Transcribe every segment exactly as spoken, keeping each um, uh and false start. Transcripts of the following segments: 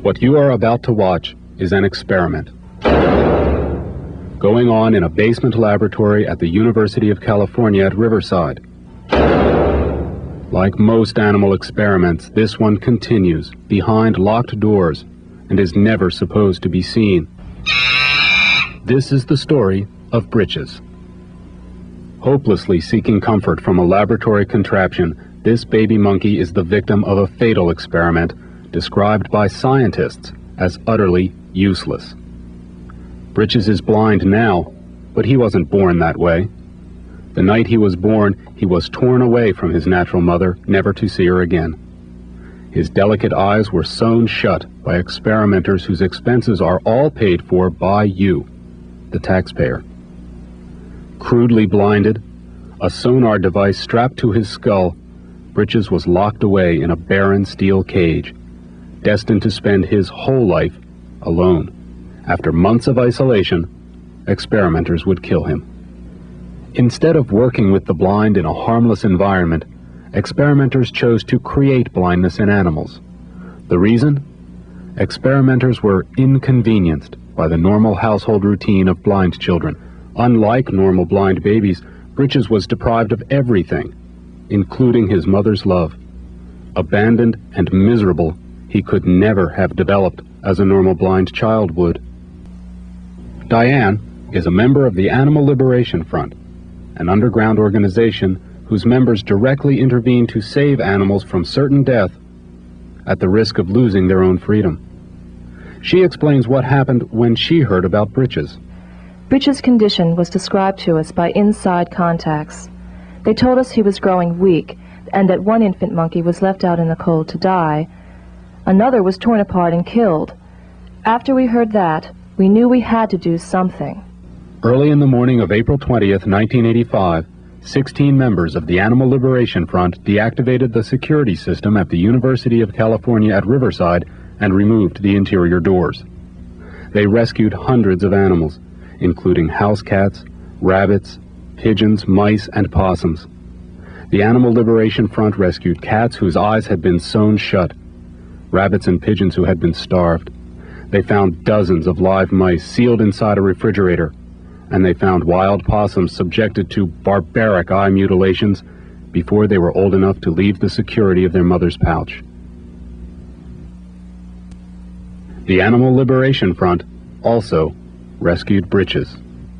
What you are about to watch is an experiment going on in a basement laboratory at the University of California at Riverside. Like most animal experiments, this one continues behind locked doors and is never supposed to be seen. This is the story of Britches. Hopelessly seeking comfort from a laboratory contraption, this baby monkey is the victim of a fatal experiment described by scientists as utterly useless. Britches is blind now, but he wasn't born that way. The night he was born, he was torn away from his natural mother, never to see her again. His delicate eyes were sewn shut by experimenters whose expenses are all paid for by you, the taxpayer. Crudely blinded, a sonar device strapped to his skull, Britches was locked away in a barren steel cage, destined to spend his whole life alone. After months of isolation, experimenters would kill him. Instead of working with the blind in a harmless environment, experimenters chose to create blindness in animals. The reason? Experimenters were inconvenienced by the normal household routine of blind children. Unlike normal blind babies, Britches was deprived of everything, including his mother's love. Abandoned and miserable, he could never have developed as a normal blind child would. Diane is a member of the Animal Liberation Front, an underground organization whose members directly intervene to save animals from certain death at the risk of losing their own freedom. She explains what happened when she heard about Britches. Britches' condition was described to us by inside contacts. They told us he was growing weak and that one infant monkey was left out in the cold to die. Another was torn apart and killed. After we heard that, we knew we had to do something. Early in the morning of April twentieth, nineteen eighty-five, sixteen members of the Animal Liberation Front deactivated the security system at the University of California at Riverside and removed the interior doors. They rescued hundreds of animals, including house cats, rabbits, pigeons, mice, and possums. The Animal Liberation Front rescued cats whose eyes had been sewn shut, rabbits and pigeons who had been starved. They found dozens of live mice sealed inside a refrigerator, and they found wild possums subjected to barbaric eye mutilations before they were old enough to leave the security of their mother's pouch. The Animal Liberation Front also rescued Britches.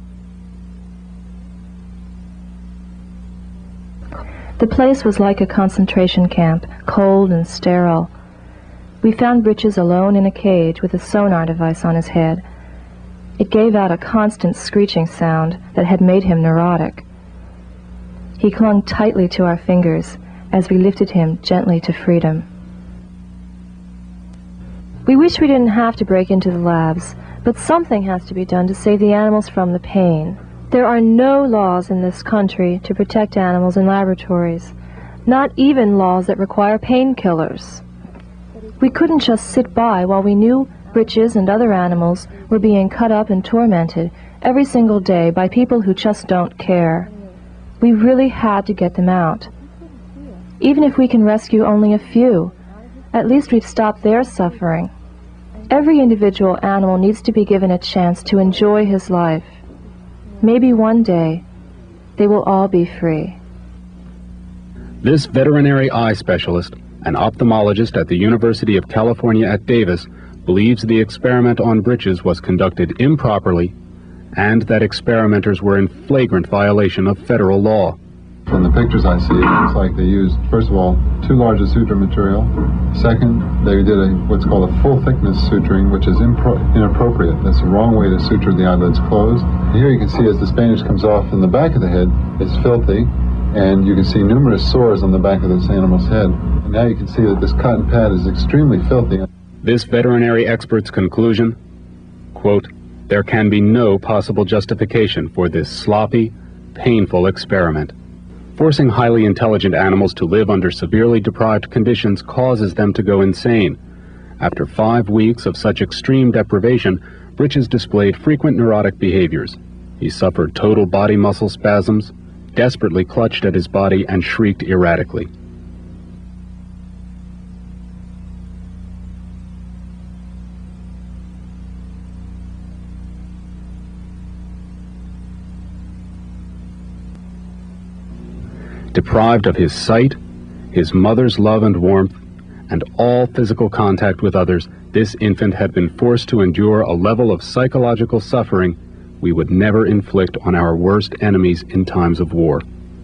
The place was like a concentration camp, cold and sterile. We found Britches alone in a cage with a sonar device on his head. It gave out a constant screeching sound that had made him neurotic. He clung tightly to our fingers as we lifted him gently to freedom. We wish we didn't have to break into the labs, but something has to be done to save the animals from the pain. There are no laws in this country to protect animals in laboratories, not even laws that require painkillers. We couldn't just sit by while we knew Britches and other animals were being cut up and tormented every single day by people who just don't care. We really had to get them out. Even if we can rescue only a few, at least we've stopped their suffering. Every individual animal needs to be given a chance to enjoy his life. Maybe one day, they will all be free. This veterinary eye specialist, an ophthalmologist at the University of California at Davis, believes the experiment on Britches was conducted improperly and that experimenters were in flagrant violation of federal law. From the pictures I see, it looks like they used, first of all, too large a suture material. Second, they did a, what's called a full-thickness suturing, which is impro inappropriate. That's the wrong way to suture the eyelids closed. Here you can see as the Spanish comes off in the back of the head, it's filthy, and you can see numerous sores on the back of this animal's head. And now you can see that this cotton pad is extremely filthy. This veterinary expert's conclusion, quote, "There can be no possible justification for this sloppy, painful experiment. Forcing highly intelligent animals to live under severely deprived conditions causes them to go insane. After five weeks of such extreme deprivation, Britches displayed frequent neurotic behaviors. He suffered total body muscle spasms, desperately clutched at his body, and shrieked erratically." Deprived of his sight, his mother's love and warmth, and all physical contact with others, this infant had been forced to endure a level of psychological suffering we would never inflict on our worst enemies in times of war.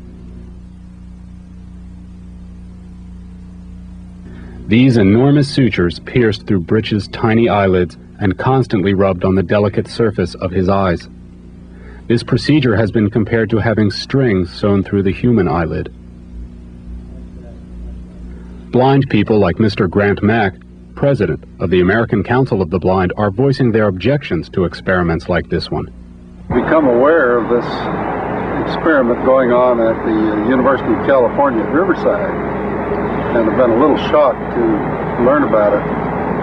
These enormous sutures pierced through Britches' tiny eyelids and constantly rubbed on the delicate surface of his eyes. This procedure has been compared to having strings sewn through the human eyelid. Blind people like Mister Grant Mack, president of the American Council of the Blind, are voicing their objections to experiments like this one. Become aware of this experiment going on at the University of California at Riverside, and have been a little shocked to learn about it.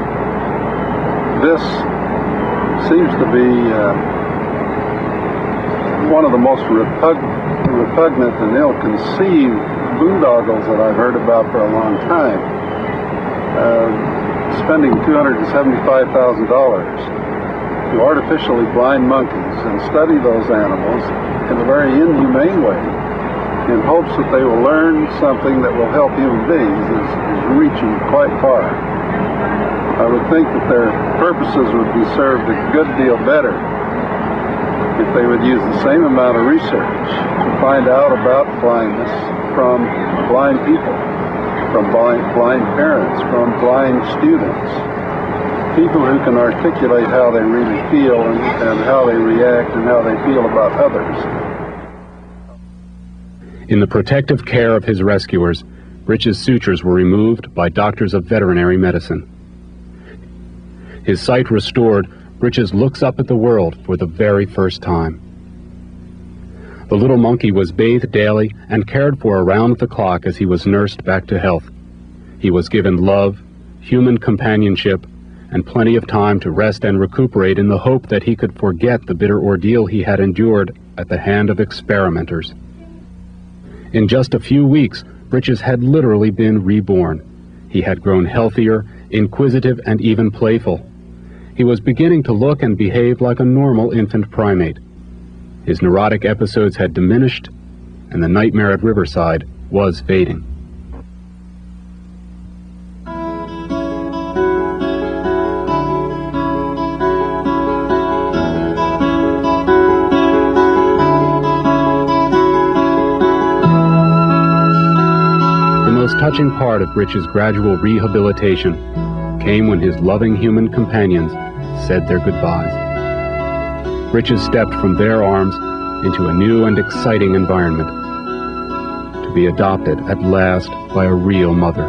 This seems to be uh, one of the most repug repugnant and ill-conceived boondoggles that I've heard about for a long time. Uh, spending two hundred seventy-five thousand dollars to artificially blind monkeys and study those animals in a very inhumane way, in hopes that they will learn something that will help human beings, is, is reaching quite far. I would think that their purposes would be served a good deal better if they would use the same amount of research to find out about blindness from blind people, from blind, blind parents, from blind students, people who can articulate how they really feel and, and how they react and how they feel about others. In the protective care of his rescuers, Britches' sutures were removed by doctors of veterinary medicine. His sight restored, Britches looks up at the world for the very first time. The little monkey was bathed daily and cared for around the clock as he was nursed back to health. He was given love, human companionship, and plenty of time to rest and recuperate in the hope that he could forget the bitter ordeal he had endured at the hand of experimenters. In just a few weeks, Britches had literally been reborn. He had grown healthier, inquisitive, and even playful. He was beginning to look and behave like a normal infant primate. His neurotic episodes had diminished, and the nightmare at Riverside was fading. Touching part of Britches' gradual rehabilitation came when his loving human companions said their goodbyes. Britches stepped from their arms into a new and exciting environment, to be adopted at last by a real mother.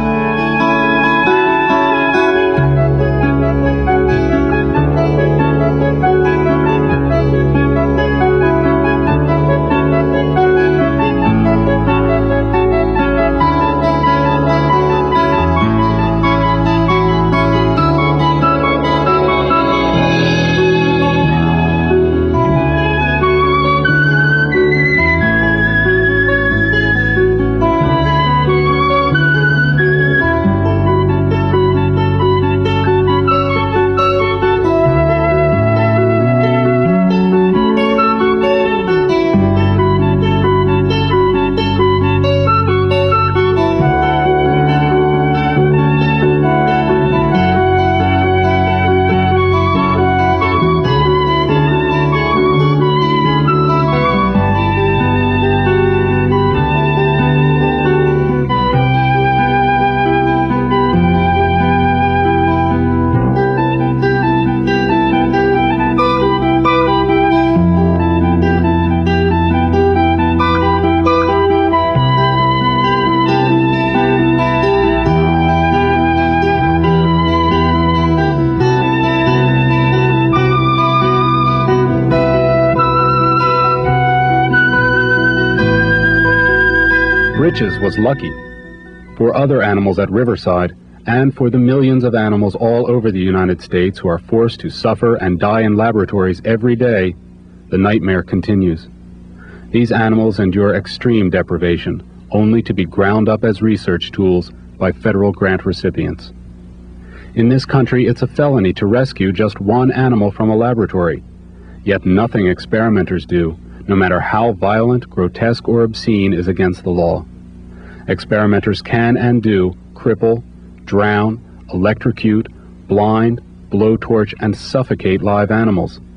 Britches was lucky. For other animals at Riverside, and for the millions of animals all over the United States who are forced to suffer and die in laboratories every day, the nightmare continues. These animals endure extreme deprivation, only to be ground up as research tools by federal grant recipients. In this country, it's a felony to rescue just one animal from a laboratory, yet nothing experimenters do, no matter how violent, grotesque, or obscene, is against the law. Experimenters can and do cripple, drown, electrocute, blind, blowtorch, and suffocate live animals.